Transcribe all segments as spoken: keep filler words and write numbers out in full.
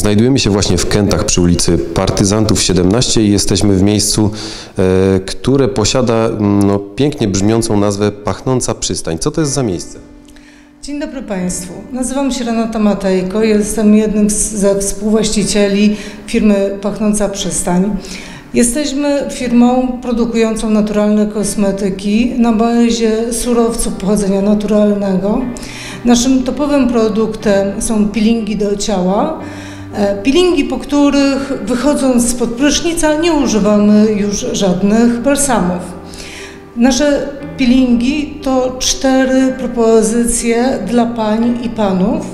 Znajdujemy się właśnie w Kętach przy ulicy Partyzantów siedemnaście i jesteśmy w miejscu, e, które posiada no, pięknie brzmiącą nazwę Pachnąca Przystań. Co to jest za miejsce? Dzień dobry Państwu. Nazywam się Renata Matejko, jestem jednym ze współwłaścicieli firmy Pachnąca Przystań. Jesteśmy firmą produkującą naturalne kosmetyki na bazie surowców pochodzenia naturalnego. Naszym topowym produktem są peelingi do ciała. Peelingi, po których wychodząc spod prysznica nie używamy już żadnych balsamów. Nasze peelingi to cztery propozycje dla pań i panów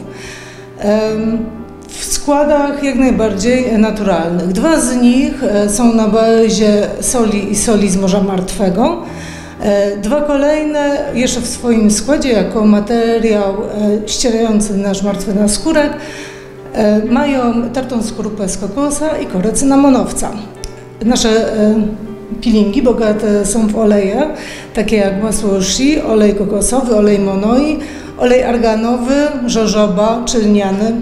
w składach jak najbardziej naturalnych. Dwa z nich są na bazie soli i soli z Morza Martwego. Dwa kolejne jeszcze w swoim składzie jako materiał ścierający nasz martwy naskórek mają tartą skorupę z kokosa i korę cynamonowca. Nasze peelingi bogate są w oleje, takie jak masło shea, olej kokosowy, olej monoi, olej arganowy, jojoba czy lniany.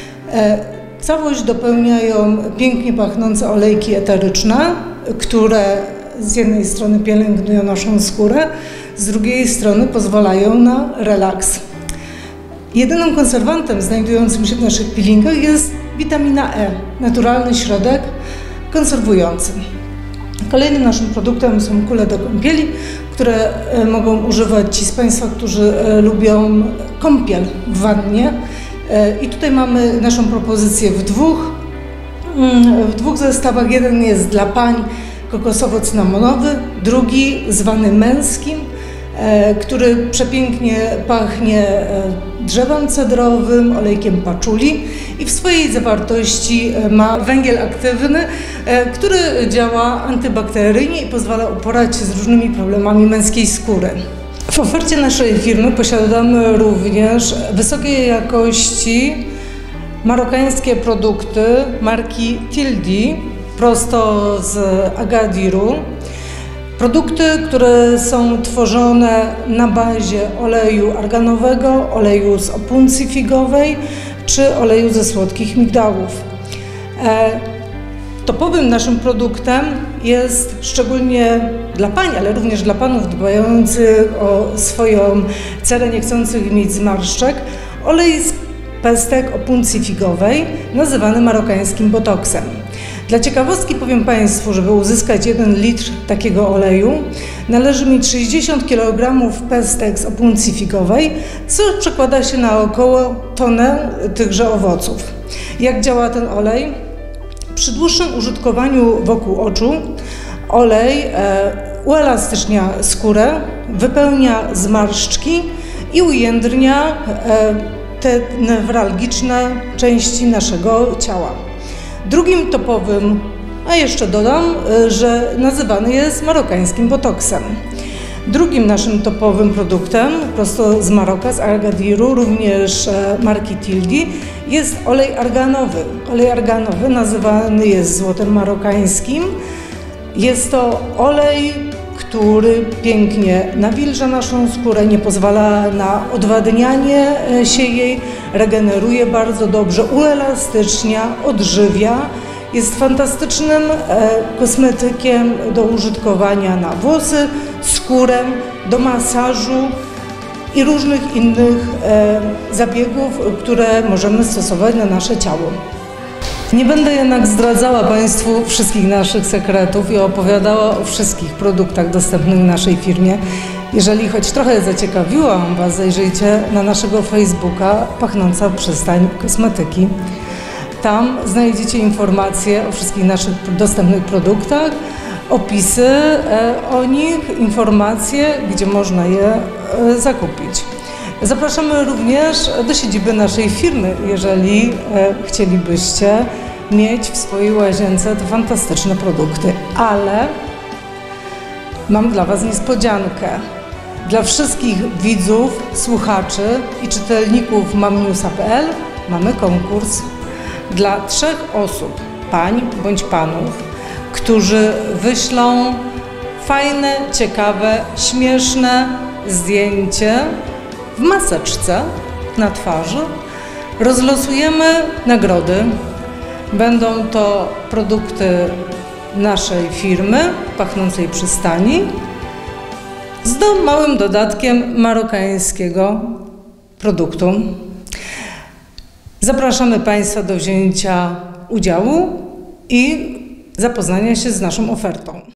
Całość dopełniają pięknie pachnące olejki eteryczne, które z jednej strony pielęgnują naszą skórę, z drugiej strony pozwalają na relaks. Jedynym konserwantem znajdującym się w naszych peelingach jest witamina E, naturalny środek konserwujący. Kolejnym naszym produktem są kule do kąpieli, które mogą używać ci z Państwa, którzy lubią kąpiel w wannie. I tutaj mamy naszą propozycję w dwóch, w dwóch zestawach. Jeden jest dla pań kokosowo-cynamonowy, drugi zwany męskim, który przepięknie pachnie drzewem cedrowym, olejkiem paczuli i w swojej zawartości ma węgiel aktywny, który działa antybakteryjnie i pozwala uporać się z różnymi problemami męskiej skóry. W ofercie naszej firmy posiadamy również wysokiej jakości marokańskie produkty marki Tildi, prosto z Agadiru. Produkty, które są tworzone na bazie oleju arganowego, oleju z opuncji figowej czy oleju ze słodkich migdałów. E, topowym naszym produktem jest szczególnie dla pań, ale również dla panów dbających o swoją cerę, nie chcących mieć zmarszczek, olej z pestek opuncji figowej, nazywany marokańskim botoksem. Dla ciekawostki powiem Państwu, żeby uzyskać jeden litr takiego oleju, należy mieć sześćdziesiąt kilogramów pestek z opuncji figowej, co przekłada się na około tonę tychże owoców. Jak działa ten olej? Przy dłuższym użytkowaniu wokół oczu olej e, uelastycznia skórę, wypełnia zmarszczki i ujędrnia e, te newralgiczne części naszego ciała. Drugim topowym, a jeszcze dodam, że nazywany jest marokańskim botoksem. Drugim naszym topowym produktem, prosto z Maroka, z Agadiru, również marki Tildi, jest olej arganowy. Olej arganowy nazywany jest złotem marokańskim. Jest to olej, który pięknie nawilża naszą skórę, nie pozwala na odwadnianie się jej, regeneruje bardzo dobrze, uelastycznia, odżywia. Jest fantastycznym e, kosmetykiem do użytkowania na włosy, skórę, do masażu i różnych innych e, zabiegów, które możemy stosować na nasze ciało. Nie będę jednak zdradzała Państwu wszystkich naszych sekretów i opowiadała o wszystkich produktach dostępnych w naszej firmie. Jeżeli choć trochę zaciekawiłam Was, zajrzyjcie na naszego Facebooka Pachnąca Przystań Kosmetyki. Tam znajdziecie informacje o wszystkich naszych dostępnych produktach, opisy o nich, informacje, gdzie można je zakupić. Zapraszamy również do siedziby naszej firmy, jeżeli chcielibyście mieć w swojej łazience te fantastyczne produkty. Ale mam dla Was niespodziankę. Dla wszystkich widzów, słuchaczy i czytelników mam newsa kropka p l mamy konkurs. Dla trzech osób, pań bądź panów, którzy wyślą fajne, ciekawe, śmieszne zdjęcie w maseczce na twarzy, rozlosujemy nagrody. Będą to produkty naszej firmy, Pachnącej Przystani, z do, małym dodatkiem marokańskiego produktu. Zapraszamy Państwa do wzięcia udziału i zapoznania się z naszą ofertą.